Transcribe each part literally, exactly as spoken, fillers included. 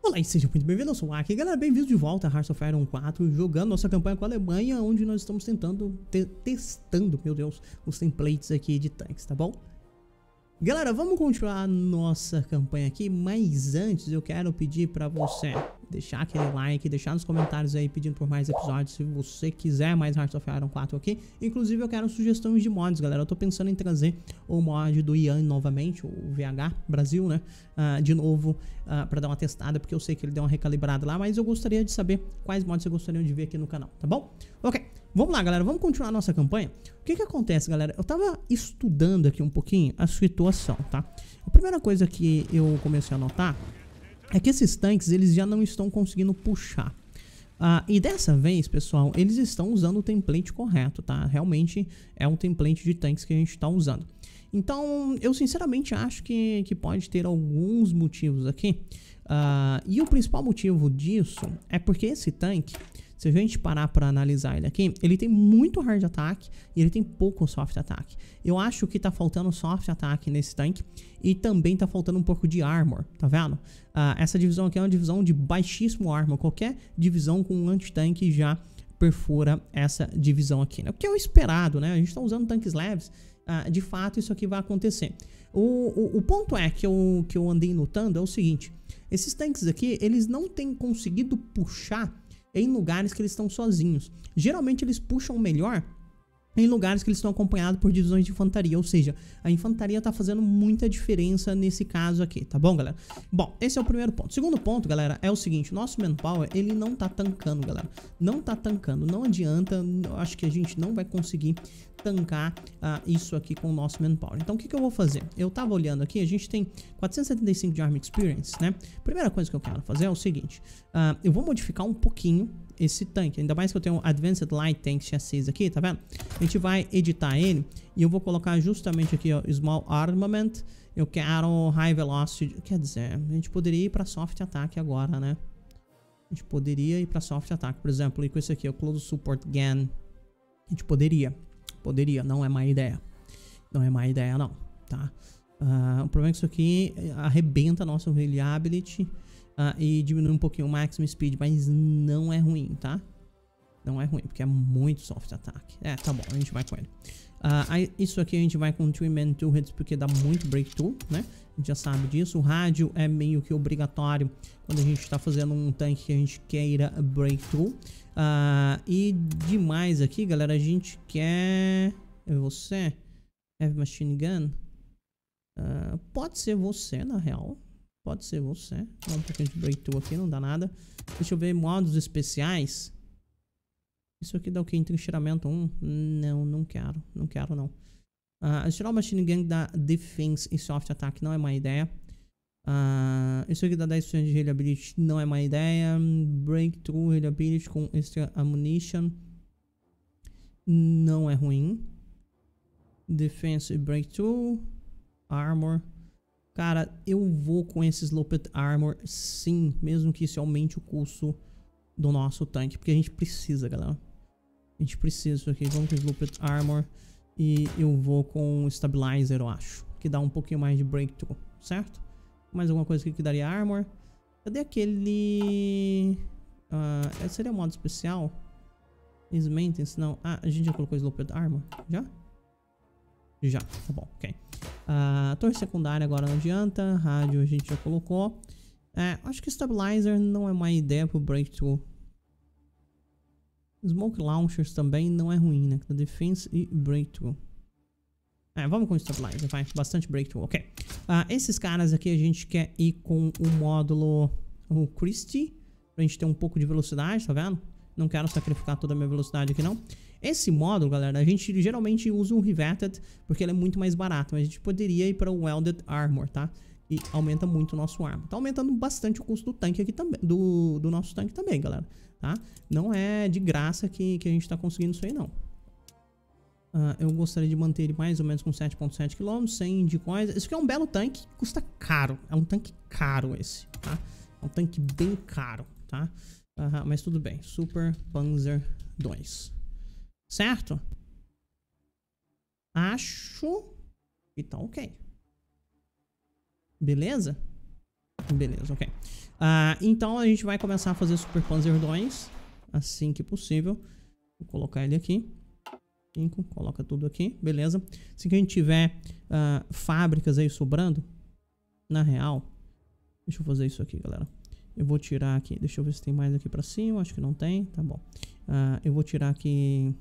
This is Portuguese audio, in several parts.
Olá e seja muito bem-vindo, eu sou o Aki. Galera, bem-vindos de volta a Hearts of Iron quatro, jogando nossa campanha com a Alemanha, onde nós estamos tentando, te testando, meu Deus, os templates aqui de tanques, tá bom? Galera, vamos continuar a nossa campanha aqui, mas antes eu quero pedir pra você deixar aquele like, deixar nos comentários aí pedindo por mais episódios, se você quiser mais Hearts of Iron quatro aqui. Inclusive eu quero sugestões de mods, galera. Eu tô pensando em trazer o mod do Ian novamente, o V H Brasil, né, uh, de novo, uh, pra dar uma testada, porque eu sei que ele deu uma recalibrada lá, mas eu gostaria de saber quais mods você gostaria de ver aqui no canal, tá bom? Ok, vamos lá, galera, vamos continuar a nossa campanha. O que que acontece, galera? Eu tava estudando aqui um pouquinho a situação, tá? A primeira coisa que eu comecei a notar é que esses tanques, eles já não estão conseguindo puxar. Uh, e dessa vez, pessoal, eles estão usando o template correto, tá? Realmente é um template de tanques que a gente está usando. Então, eu sinceramente acho que, que pode ter alguns motivos aqui. Uh, e o principal motivo disso é porque esse tanque, se a gente parar para analisar ele aqui, ele tem muito hard attack e ele tem pouco soft attack. Eu acho que tá faltando soft attack nesse tanque e também tá faltando um pouco de armor, tá vendo? Uh, essa divisão aqui é uma divisão de baixíssimo armor. Qualquer divisão com um anti-tanque já perfura essa divisão aqui, né? O que é o esperado, né? A gente tá usando tanques leves, uh, de fato isso aqui vai acontecer. O, o, o ponto é que eu, que eu andei notando é o seguinte: esses tanques aqui, eles não têm conseguido puxar em lugares que eles estão sozinhos. Geralmente eles puxam melhor em lugares que eles estão acompanhados por divisões de infantaria, ou seja, a infantaria tá fazendo muita diferença nesse caso aqui, tá bom, galera? Bom, esse é o primeiro ponto. Segundo ponto, galera, é o seguinte: nosso manpower, ele não tá tancando, galera. Não tá tancando, não adianta, eu acho que a gente não vai conseguir tancar uh, isso aqui com o nosso manpower. Então o que que eu vou fazer? Eu tava olhando aqui, a gente tem quatrocentos e setenta e cinco de Army Experience, né? Primeira coisa que eu quero fazer é o seguinte: uh, eu vou modificar um pouquinho esse tanque, ainda mais que eu tenho um Advanced Light Tank Chassis aqui, tá vendo? A gente vai editar ele e eu vou colocar justamente aqui, ó, Small Armament. Eu quero High Velocity, quer dizer, a gente poderia ir para Soft Attack agora, né? A gente poderia ir para Soft Attack, por exemplo, e com esse aqui, o Close Support Gun. A gente poderia, poderia, não é má ideia. Não é má ideia, não, tá? Uh, o problema é que isso aqui arrebenta a nossa Reliability. Uh, e diminui um pouquinho o Maximum Speed, mas não é ruim, tá? Não é ruim, porque é muito soft attack. É, tá bom, a gente vai com ele. Uh, aí, isso aqui a gente vai com Twin Man Two Hits, porque dá muito breakthrough, né? A gente já sabe disso. O rádio é meio que obrigatório quando a gente tá fazendo um tanque que a gente queira breakthrough. Uh, e demais aqui, galera, a gente quer... É você? Heavy Machine Gun? Uh, pode ser você, na real. Pode ser você. Dá um pouquinho de breakthrough aqui, não dá nada. Deixa eu ver modos especiais. Isso aqui dá o que? Entrincheiramento um? Não, não quero. Não quero, não. Uh, tirar o Machine Gun da Defense e Soft Attack não é má ideia. Uh, isso aqui dá dez por cento de Reliability não é má ideia. Breakthrough, Reliability com Extra Ammunition não é ruim. Defense e Breakthrough. Armor. Cara, eu vou com esse Sloped Armor, sim, mesmo que isso aumente o custo do nosso tanque, porque a gente precisa, galera. A gente precisa disso aqui. Vamos com Sloped Armor e eu vou com Stabilizer, eu acho, que dá um pouquinho mais de breakthrough, certo? Mais alguma coisa aqui que daria Armor. Cadê aquele... Uh, seria modo especial? Is Maintenance? Não. Ah, a gente já colocou Sloped Armor? Já? Já, tá bom, ok. Uh, torre secundária agora não adianta. Rádio a gente já colocou. É, acho que Stabilizer não é má ideia pro Breakthrough. Smoke Launchers também não é ruim, né? Defense e Breakthrough. É, vamos com Stabilizer, vai. Bastante Breakthrough, ok. Uh, esses caras aqui a gente quer ir com o módulo o Christie, pra gente ter um pouco de velocidade, tá vendo? Não quero sacrificar toda a minha velocidade aqui, não. Esse módulo, galera, a gente geralmente usa o Riveted porque ele é muito mais barato. Mas a gente poderia ir para o Welded Armor, tá? E aumenta muito o nosso armor. Tá aumentando bastante o custo do tanque aqui também. Do, do nosso tanque também, galera. Tá? Não é de graça que, que a gente tá conseguindo isso aí, não. Uh, eu gostaria de manter ele mais ou menos com sete vírgula sete quilômetros, sem de coisa. Isso aqui é um belo tanque, custa caro. É um tanque caro esse, tá? É um tanque bem caro, tá? Uh, mas tudo bem. Super Panzer dois. Certo? Acho que tá ok. Beleza? Beleza, ok. Uh, então a gente vai começar a fazer Super Panzer dois assim que possível. Vou colocar ele aqui. cinco, coloca tudo aqui, beleza. Assim que a gente tiver uh, fábricas aí sobrando, na real, deixa eu fazer isso aqui, galera. Eu vou tirar aqui, deixa eu ver se tem mais aqui pra cima, acho que não tem, tá bom. Uh, eu vou tirar aqui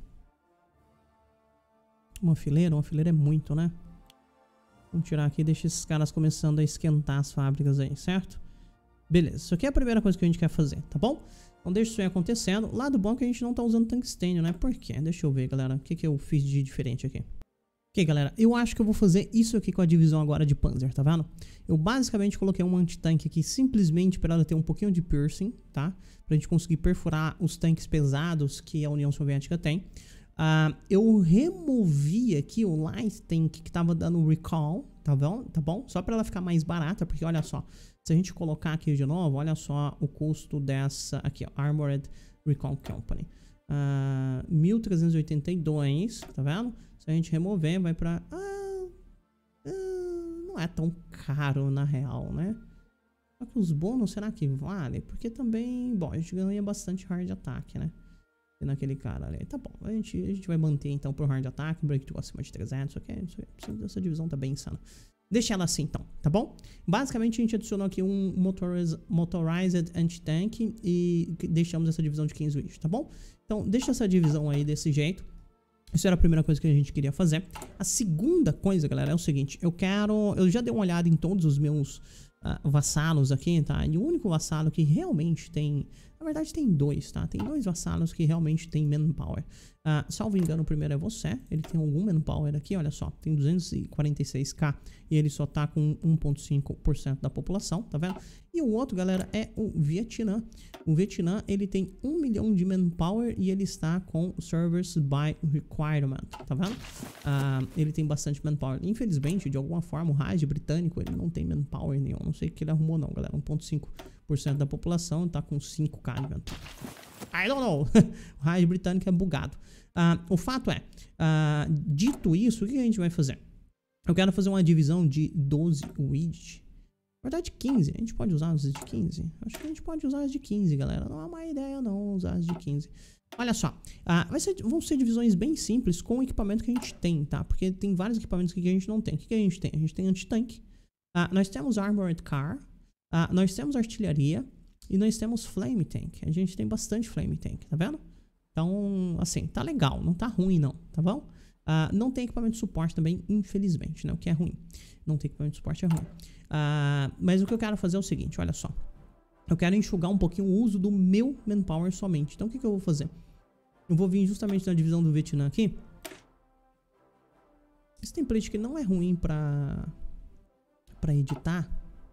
uma fileira, uma fileira é muito, né? Vamos tirar aqui, deixa esses caras começando a esquentar as fábricas aí, certo? Beleza, isso aqui é a primeira coisa que a gente quer fazer, tá bom? Então deixa isso aí acontecendo. Lado bom é que a gente não tá usando tungstênio, né? Por quê? Deixa eu ver, galera. O que que eu fiz de diferente aqui? Ok, galera. Eu acho que eu vou fazer isso aqui com a divisão agora de Panzer, tá vendo? Eu basicamente coloquei um anti-tanque aqui simplesmente para ela ter um pouquinho de piercing, tá? Pra gente conseguir perfurar os tanques pesados que a União Soviética tem. Uh, eu removi aqui o Light Tank que tava dando recall, tá bom? Tá bom? Só para ela ficar mais barata, porque olha só, se a gente colocar aqui de novo, olha só o custo dessa aqui, ó, Armored Recall Company. Uh, mil trezentos e oitenta e dois, tá vendo? Se a gente remover, vai pra... Ah, ah, não é tão caro na real, né? Só que os bônus, será que vale? Porque também, bom, a gente ganha bastante hard attack, né? Naquele cara ali. Tá bom, a gente, a gente vai manter então pro hard attack, breakthrough acima de trezentos, ok? Essa divisão tá bem insana. Deixa ela assim então, tá bom? Basicamente a gente adicionou aqui um motorized, motorized anti-tank e deixamos essa divisão de quinze widgets, tá bom? Então deixa essa divisão aí desse jeito. Isso era a primeira coisa que a gente queria fazer. A segunda coisa, galera, é o seguinte. Eu quero... Eu já dei uma olhada em todos os meus uh, vassalos aqui, tá? E o único vassalo que realmente tem... Na verdade tem dois, tá? Tem dois vassalos que realmente tem manpower. Uh, salvo engano, o primeiro é você. Ele tem algum manpower aqui, olha só. Tem duzentos e quarenta e seis k e ele só tá com um vírgula cinco por cento da população, tá vendo? E o outro, galera, é o Vietnã. O Vietnã, ele tem um milhão de manpower e ele está com Service by Requirement, tá vendo? Uh, ele tem bastante manpower. Infelizmente, de alguma forma, o Raj britânico, ele não tem manpower nenhum. Não sei o que ele arrumou não, galera. um vírgula cinco por cento da população tá com cinco k de manpower. I don't know. O Raj britânico é bugado. Uh, o fato é, uh, dito isso, o que a gente vai fazer? Eu quero fazer uma divisão de doze widgets. Na verdade, quinze. A gente pode usar as de quinze? Acho que a gente pode usar as de quinze, galera. Não é uma ideia não usar as de quinze. Olha só, uh, vai ser, vão ser divisões bem simples com o equipamento que a gente tem, tá? Porque tem vários equipamentos que a gente não tem. O que, que a gente tem? A gente tem anti-tank. Uh, nós temos Armored Car. Uh, nós temos artilharia. E nós temos Flame Tank. A gente tem bastante Flame Tank, tá vendo? Então, assim, tá legal. Não tá ruim, não, tá bom? Uh, não tem equipamento de suporte também, infelizmente, né? O que é ruim. Não tem equipamento de suporte é ruim. Uh, mas o que eu quero fazer é o seguinte, olha só. Eu quero enxugar um pouquinho o uso do meu manpower somente. Então, o que, que eu vou fazer? Eu vou vir justamente na divisão do Vietnã aqui. Esse template aqui não é ruim pra, pra editar.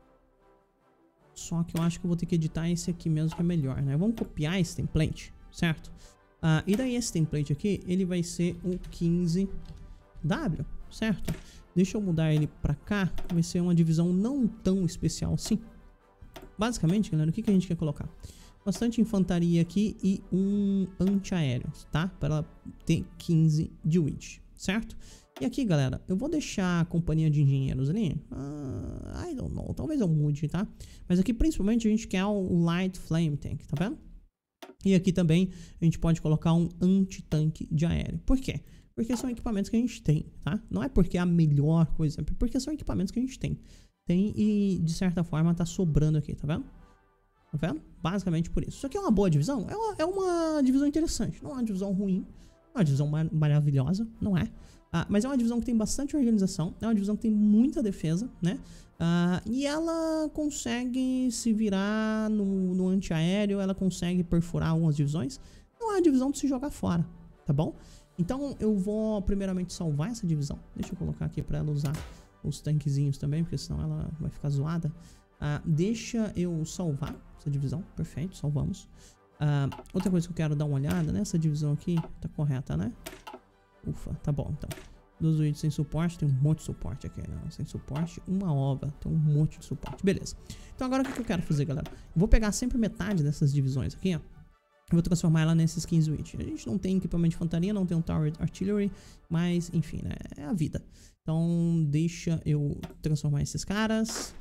Só que eu acho que eu vou ter que editar esse aqui mesmo, que é melhor, né? Vamos copiar esse template, certo? Uh, e daí esse template aqui, ele vai ser o quinze W, certo? Deixa eu mudar ele pra cá, vai ser uma divisão não tão especial assim. Basicamente, galera, o que, que a gente quer colocar? Bastante infantaria aqui e um antiaéreo, tá? Para ela ter quinze de widget, certo? E aqui, galera, eu vou deixar a companhia de engenheiros ali. Uh, I don't know, talvez eu mude, tá? Mas aqui, principalmente, a gente quer o Light Flame Tank, tá vendo? E aqui também a gente pode colocar um anti-tanque de aéreo. Por quê? Porque são equipamentos que a gente tem, tá? Não é porque é a melhor coisa, é porque são equipamentos que a gente tem. Tem e, de certa forma, tá sobrando aqui, tá vendo? Tá vendo? Basicamente por isso. Isso aqui é uma boa divisão? É uma, é uma divisão interessante. Não é uma divisão ruim. É uma divisão mar maravilhosa, não é? Ah, mas é uma divisão que tem bastante organização. É uma divisão que tem muita defesa, né? Ah, e ela consegue se virar no, no antiaéreo. Ela consegue perfurar algumas divisões. Não é uma divisão de se jogar fora, tá bom? Então eu vou primeiramente salvar essa divisão. Deixa eu colocar aqui para ela usar os tanquezinhos também, porque senão ela vai ficar zoada. Ah, deixa eu salvar essa divisão. Perfeito, salvamos. Ah, outra coisa que eu quero dar uma olhada nessa divisão aqui, tá correta, né? Ufa, tá bom, então. Dos vídeos sem suporte, tem um monte de suporte aqui, né? Sem suporte, uma ova, tem um monte de suporte. Beleza. Então agora o que, que eu quero fazer, galera? Eu vou pegar sempre metade dessas divisões aqui, ó. Eu vou transformar ela nesses quinze widgets. A gente não tem equipamento de infantaria, não tem um Tower Artillery, mas enfim, né? É a vida. Então deixa eu transformar esses caras.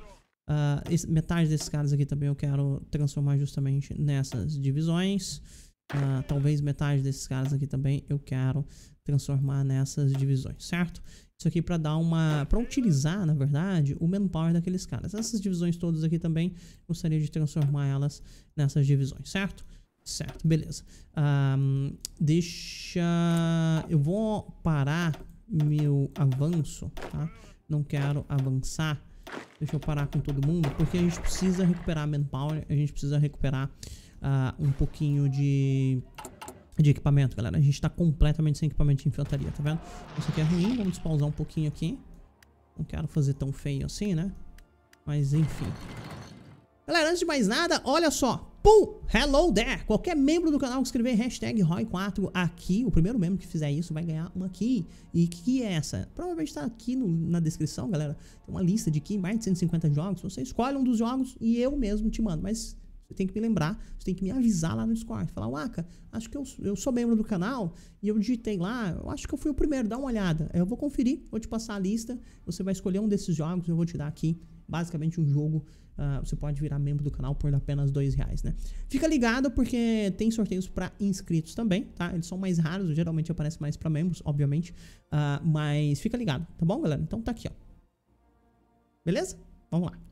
Uh, esse, metade desses caras aqui também eu quero transformar justamente nessas divisões. Uh, talvez metade desses caras aqui também eu quero transformar nessas divisões, certo? Isso aqui para dar uma... para utilizar, na verdade, o manpower daqueles caras. Essas divisões todas aqui também, gostaria de transformar elas nessas divisões, certo? Certo, beleza. Um, deixa... Eu vou parar meu avanço, tá? Não quero avançar. Deixa eu parar com todo mundo, porque a gente precisa recuperar manpower, a gente precisa recuperar uh, um pouquinho de... de equipamento, galera. A gente tá completamente sem equipamento de infantaria, tá vendo? Isso aqui é ruim, vamos despausar um pouquinho aqui. Não quero fazer tão feio assim, né? Mas enfim. Galera, antes de mais nada, olha só. Pum! Hello there! Qualquer membro do canal que escrever hashtag R O I quatro aqui, o primeiro membro que fizer isso vai ganhar uma key. E que key é essa? Provavelmente tá aqui no, na descrição, galera. Tem uma lista de key, mais de cento e cinquenta jogos. Você escolhe um dos jogos e eu mesmo te mando. Mas... você tem que me lembrar, você tem que me avisar lá no Discord. Falar, Waka, acho que eu, eu sou membro do canal e eu digitei lá, eu acho que eu fui o primeiro, dá uma olhada. Eu vou conferir, vou te passar a lista, você vai escolher um desses jogos, eu vou te dar aqui, basicamente um jogo, uh, você pode virar membro do canal por apenas dois reais, né? Fica ligado porque tem sorteios para inscritos também, tá? Eles são mais raros, geralmente aparece mais para membros, obviamente, uh, mas fica ligado, tá bom, galera? Então tá aqui, ó. Beleza? Vamos lá.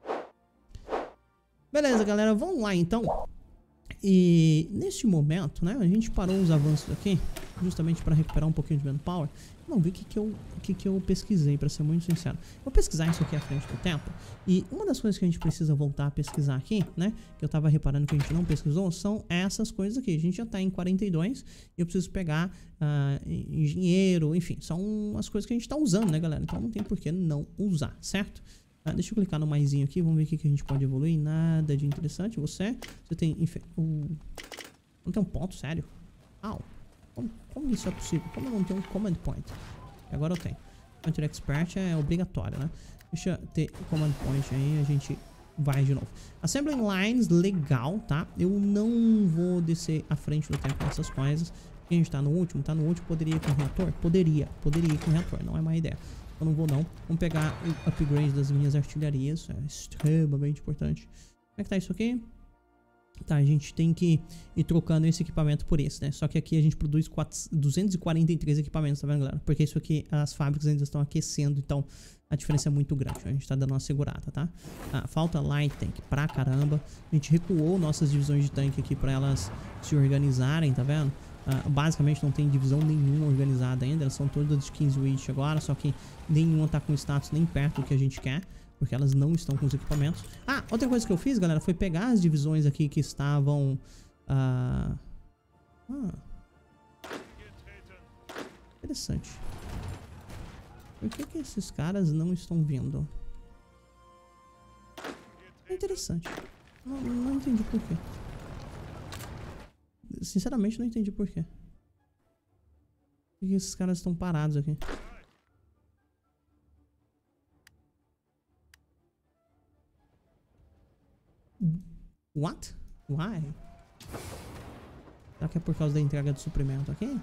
Beleza, galera, vamos lá então. E neste momento, né, a gente parou os avanços aqui, justamente para recuperar um pouquinho de manpower. Vamos ver o que que eu, o que que eu pesquisei, para ser muito sincero. Vou pesquisar isso aqui à frente do tempo. E uma das coisas que a gente precisa voltar a pesquisar aqui, né, que eu tava reparando que a gente não pesquisou, são essas coisas aqui. A gente já tá em quarenta e dois e eu preciso pegar uh, engenheiro, enfim, são as coisas que a gente tá usando, né, galera? Então não tem por que não usar, certo? Ah, deixa eu clicar no maisinho aqui, vamos ver o que, que a gente pode evoluir. Nada de interessante. Você, você tem... Uh, não tem um ponto, sério? Au. Como, como isso é possível? Como eu não tenho um command point? Agora eu tenho. Hunter Expert é obrigatório, né? Deixa eu ter command point aí, a gente vai de novo. Assembling Lines, legal, tá? Eu não vou descer à frente do tempo nessas coisas. Porque a gente tá no último, tá no último, poderia ir com o reator? Poderia, poderia ir com o reator, não é má ideia. Eu não vou não. Vamos pegar o upgrade das minhas artilharias. É extremamente importante. Como é que tá isso aqui? Tá, a gente tem que ir trocando esse equipamento por esse, né? Só que aqui a gente produz duzentos e quarenta e três equipamentos, tá vendo, galera? Porque isso aqui, as fábricas ainda estão aquecendo, então a diferença é muito grande. A gente tá dando uma segurada, tá? Ah, falta light tank pra caramba. A gente recuou nossas divisões de tanque aqui pra elas se organizarem, tá vendo? Uh, basicamente não tem divisão nenhuma organizada ainda, elas são todas de quinze Witch agora, só que nenhuma tá com status nem perto do que a gente quer, porque elas não estão com os equipamentos. Ah, outra coisa que eu fiz, galera, foi pegar as divisões aqui que estavam... Uh... Ah. Interessante. Por que que esses caras não estão vindo? É interessante. Não, não entendi por quê. Sinceramente, não entendi por quê. Por que esses caras estão parados aqui? What? Why? Será que é por causa da entrega do suprimento aqui?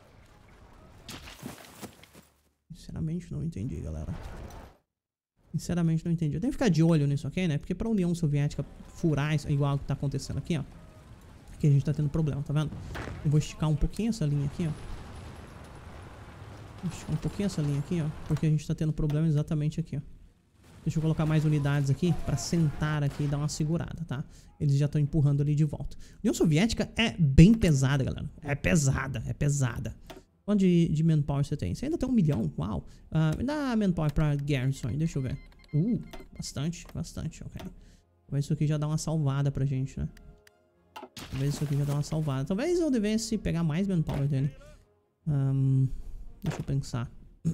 Sinceramente, não entendi, galera. Sinceramente, não entendi. Eu tenho que ficar de olho nisso aqui, né? Porque pra União Soviética furar isso, igual o que tá acontecendo aqui, ó. Que a gente tá tendo problema, tá vendo? Eu vou esticar um pouquinho essa linha aqui, ó. Vou esticar um pouquinho essa linha aqui, ó. Porque a gente tá tendo problema exatamente aqui, ó. Deixa eu colocar mais unidades aqui pra sentar aqui e dar uma segurada, tá? Eles já estão empurrando ali de volta. A União Soviética é bem pesada, galera. É pesada, é pesada. Quanto de, de manpower você tem? Você ainda tem um milhão? Uau. Uh, me dá manpower pra Garrison aí, deixa eu ver. Uh, bastante, bastante, ok. Talvez isso aqui já dá uma salvada pra gente, né? Talvez isso aqui já dá uma salvada. Talvez eu devesse pegar mais manpower dele. Um, deixa eu pensar.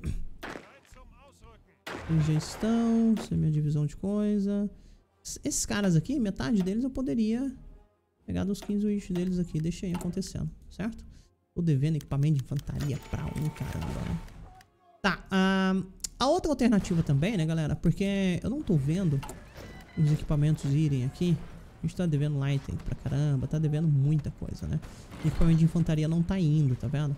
Ingestão, minha divisão de coisa. Esses caras aqui, metade deles eu poderia pegar dos quinze wish deles aqui. Deixa aí acontecendo, certo? Tô devendo equipamento de infantaria pra um, caramba, né? Tá, um, a outra alternativa também, né, galera? Porque eu não tô vendo os equipamentos irem aqui. A gente tá devendo light tank pra caramba, tá devendo muita coisa, né? O equipamento de infantaria não tá indo, tá vendo?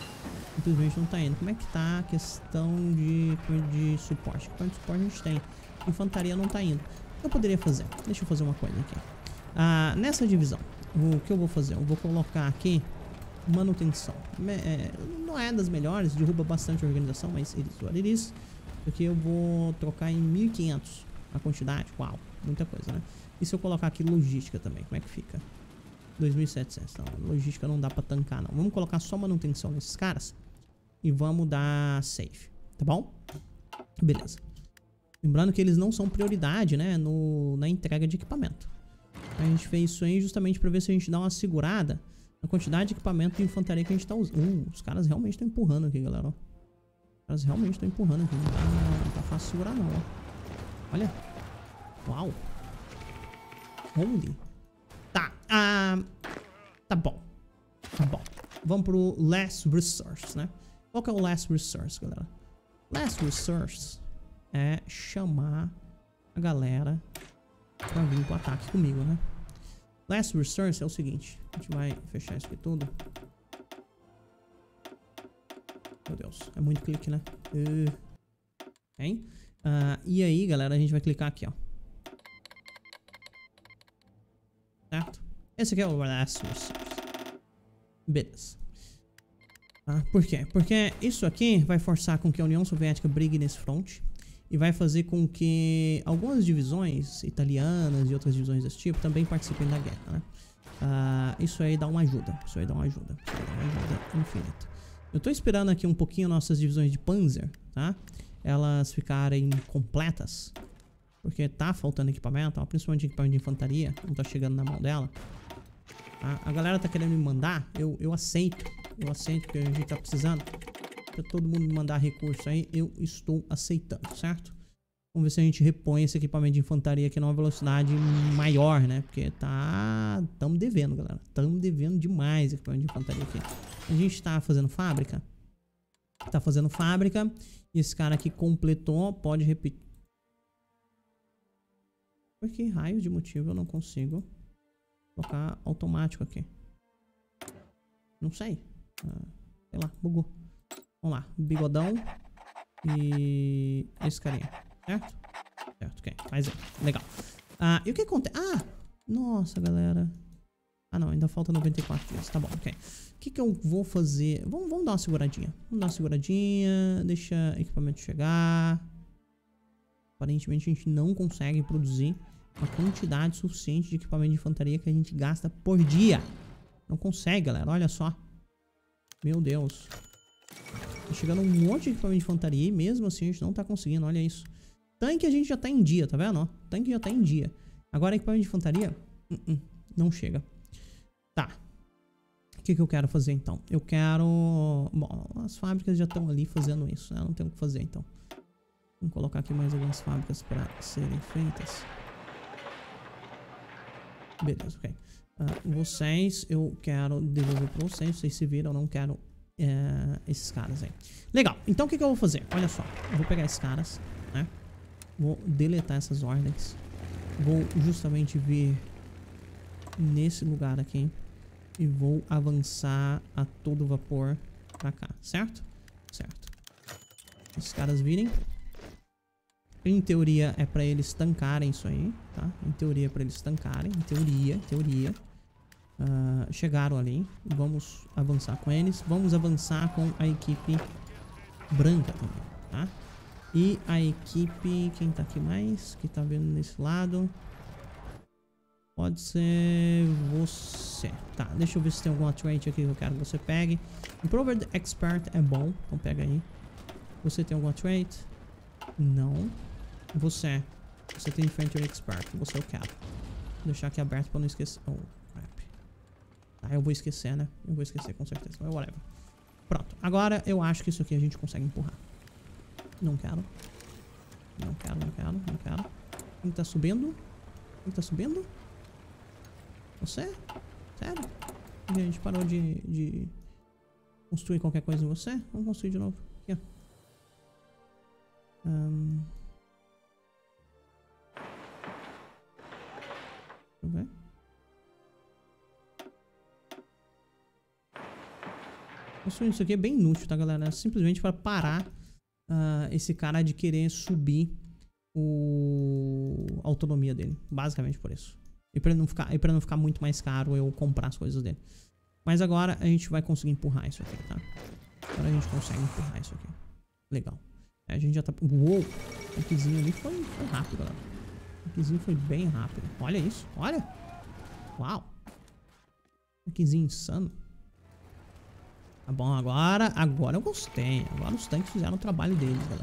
Simplesmente não tá indo. Como é que tá a questão de, de suporte? Quanto suporte a gente tem? infantaria não tá indo. O que eu poderia fazer? Deixa eu fazer uma coisa aqui. Ah, nessa divisão, o que eu vou fazer? Eu vou colocar aqui manutenção. É, não é das melhores, derruba bastante a organização, mas it is what it is. Porque eu vou trocar em mil e quinhentos a quantidade. Uau, muita coisa, né? E se eu colocar aqui logística também, como é que fica? dois mil e setecentos. Não, logística não dá pra tancar, não. Vamos colocar só manutenção nesses caras. E vamos dar save, tá bom? Beleza. Lembrando que eles não são prioridade, né? No, na entrega de equipamento. A gente fez isso aí justamente pra ver se a gente dá uma segurada na quantidade de equipamento de infantaria que a gente tá usando. Uh, os caras realmente estão empurrando aqui, galera. Ó. Os caras realmente estão empurrando aqui. Não tá, não tá fácil segurar, não. Ó. Olha. Uau. Holy. Tá. Ah, tá bom. Tá bom. Vamos pro Last Resource, né? Qual que é o Last Resource, galera? Last Resource é chamar a galera pra vir pro ataque comigo, né? Last Resource é o seguinte. A gente vai fechar isso aqui tudo. Meu Deus, é muito clique, né? Uh, okay. uh, e aí, galera, a gente vai clicar aqui, ó. Certo? Esse aqui é o Last Resource. Beleza. Ah, por quê? Porque isso aqui vai forçar com que a União Soviética brigue nesse front. E vai fazer com que algumas divisões italianas e outras divisões desse tipo também participem da guerra, né? Ah, isso aí dá uma ajuda. Isso aí dá uma ajuda. Isso aí dá uma ajuda infinita. Eu tô esperando aqui um pouquinho nossas divisões de Panzer, tá? Elas ficarem completas. Porque tá faltando equipamento, ó, principalmente equipamento de infantaria. Não tá chegando na mão dela. Tá? A galera tá querendo me mandar. Eu, eu aceito. Eu aceito que a gente tá precisando. Se todo mundo me mandar recurso aí, eu estou aceitando, certo? Vamos ver se a gente repõe esse equipamento de infantaria aqui numa velocidade maior, né? Porque tá... Tamo devendo, galera. Tamo devendo demais equipamento de infantaria aqui. A gente tá fazendo fábrica. Tá fazendo fábrica. E esse cara aqui completou. Pode repetir. Por que raio de motivo eu não consigo colocar automático aqui? Não sei. Ah, sei lá, bugou. Vamos lá, bigodão e esse carinha, certo? Certo, ok, faz aí, legal. Ah, e o que acontece? Ah, nossa, galera. Ah, não, ainda falta noventa e quatro dias, tá bom, ok. O que que eu vou fazer? Vamos, vamos dar uma seguradinha. Vamos dar uma seguradinha, deixa equipamento chegar. Aparentemente a gente não consegue produzir a quantidade suficiente de equipamento de infantaria que a gente gasta por dia. Não consegue, galera, olha só. Meu Deus. Tá chegando um monte de equipamento de infantaria e mesmo assim a gente não tá conseguindo, olha isso. Tanque a gente já tá em dia, tá vendo? Ó, tanque já tá em dia. Agora equipamento de infantaria, uh -uh, não chega. Tá. O que que eu quero fazer então? Eu quero... Bom, as fábricas já estão ali fazendo isso, né? Não tem o que fazer então. Vamos colocar aqui mais algumas fábricas para serem feitas. Beleza, ok. Uh, vocês, eu quero devolver para vocês. Vocês se viram, eu não quero... É, esses caras aí. Legal, então o que que eu vou fazer? Olha só, eu vou pegar esses caras, né? Vou deletar essas ordens. Vou justamente vir nesse lugar aqui e vou avançar a todo vapor pra cá, certo? Certo. Esses caras virem. Em teoria é pra eles tancarem isso aí, tá? Em teoria é pra eles tancarem, em teoria, em teoria. Uh, chegaram ali. Vamos avançar com eles. Vamos avançar com a equipe branca também, tá? E a equipe... Quem tá aqui mais? Que tá vendo nesse lado? Pode ser você. Tá, deixa eu ver se tem alguma trait aqui que eu quero que você pegue. Improved Expert é bom. Então pega aí. Você tem alguma trait? Não. Você. Você tem Infantry Expert. Você eu quero. Vou deixar aqui aberto pra não esquecer. Oh. Ah, eu vou esquecer, né? Eu vou esquecer, com certeza. Mas whatever. Pronto. Agora eu acho que isso aqui a gente consegue empurrar. Não quero. Não quero, não quero, não quero. Quem tá subindo? Quem tá subindo? Você? Sério? A gente parou de, de construir qualquer coisa em você? Vamos construir de novo. Aqui, ó. Um... Deixa eu ver. Isso aqui é bem inútil, tá, galera? É simplesmente para parar uh, esse cara de querer subir o... a autonomia dele. Basicamente por isso. E pra, ele não ficar, e pra não ficar muito mais caro eu comprar as coisas dele. Mas agora a gente vai conseguir empurrar isso aqui, tá? Agora a gente consegue empurrar isso aqui. Legal. É, a gente já tá... Uou! O tanquezinho ali foi, foi rápido, galera. O tanquezinho foi bem rápido. Olha isso. Olha! Uau! Tanquezinho insano. Tá bom, agora... Agora eu gostei. Agora os tanques fizeram o trabalho deles, galera.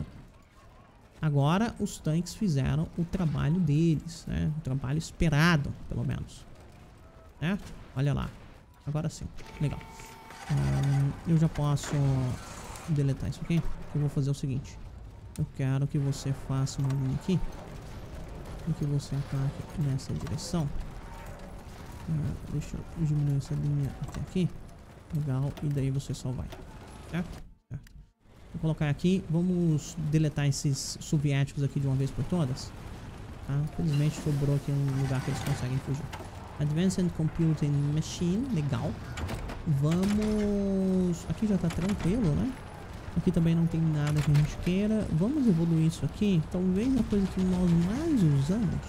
Agora os tanques fizeram o trabalho deles, né? O trabalho esperado, pelo menos. Certo? Olha lá. Agora sim. Legal. Um, eu já posso deletar isso aqui. Eu vou fazer o seguinte. Eu quero que você faça uma linha aqui. E que você ataque nessa direção. Uh, deixa eu diminuir essa linha até aqui. Legal. E daí você só vai. Certo? Certo. Vou colocar aqui. Vamos deletar esses soviéticos aqui de uma vez por todas. Tá? Infelizmente sobrou aqui um lugar que eles conseguem fugir. Advanced Computing Machine. Legal. Vamos... Aqui já tá tranquilo, né? Aqui também não tem nada que a gente queira. Vamos evoluir isso aqui. Talvez a coisa que nós mais usamos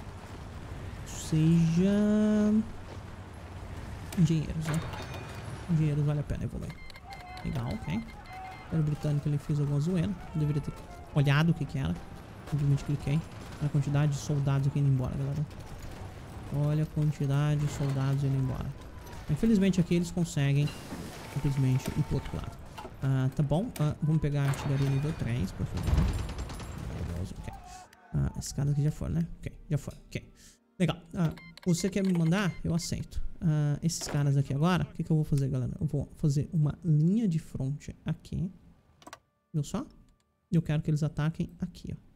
seja... engenheiros, né? Engenheiros vale a pena evoluir. Legal, ok. O britânico ele fez alguma zoeira. Eu deveria ter olhado o que que era. Simplesmente cliquei. A quantidade de soldados aqui indo embora, galera. Olha a quantidade de soldados indo embora. Infelizmente aqui eles conseguem simplesmente ir pro outro lado. Uh, tá bom. Uh, vamos pegar a artilharia nível três, por favor. Okay. Uh, esses caras aqui já foram, né? Ok, já foram. Ok. Legal. Uh, você quer me mandar? Eu aceito. Uh, esses caras aqui agora, o que, que eu vou fazer, galera? Eu vou fazer uma linha de fronte aqui. Viu só? Eu quero que eles ataquem aqui, ó.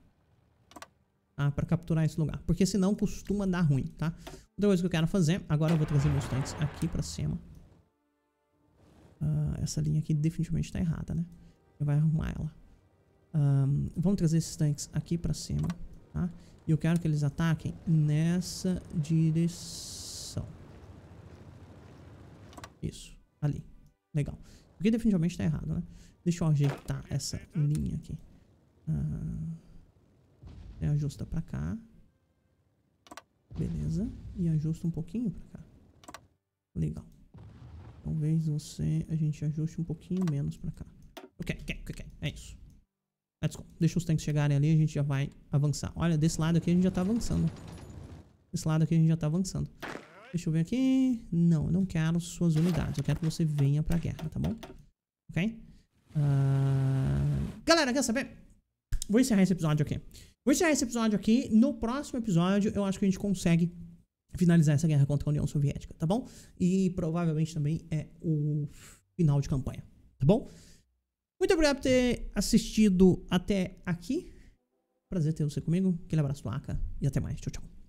Ah, pra capturar esse lugar. Porque senão costuma dar ruim, tá? Outra coisa que eu quero fazer, agora eu vou trazer meus tanques aqui pra cima. Uh, essa linha aqui definitivamente tá errada, né? Eu vou arrumar ela. Um, vamos trazer esses tanques aqui pra cima, tá? E eu quero que eles ataquem nessa direção. Isso, ali. Legal. Porque definitivamente tá errado, né? Deixa eu ajeitar essa linha aqui. Uh, ajusta pra cá. Beleza. E ajusta um pouquinho pra cá. Legal. Talvez você... A gente ajuste um pouquinho menos pra cá. Ok, ok, ok. É isso. Let's go. Deixa os tanques chegarem ali e a gente já vai avançar. Olha, desse lado aqui a gente já tá avançando. Desse lado aqui a gente já tá avançando. Deixa eu ver aqui. Não, eu não quero suas unidades. Eu quero que você venha pra guerra, tá bom? Ok? Uh... Galera, quer saber? Vou encerrar esse episódio aqui. Vou encerrar esse episódio aqui. No próximo episódio, eu acho que a gente consegue finalizar essa guerra contra a União Soviética, tá bom? E provavelmente também é o final de campanha, tá bom? Muito obrigado por ter assistido até aqui. Prazer ter você comigo. Aquele abraço do Aka e até mais. Tchau, tchau.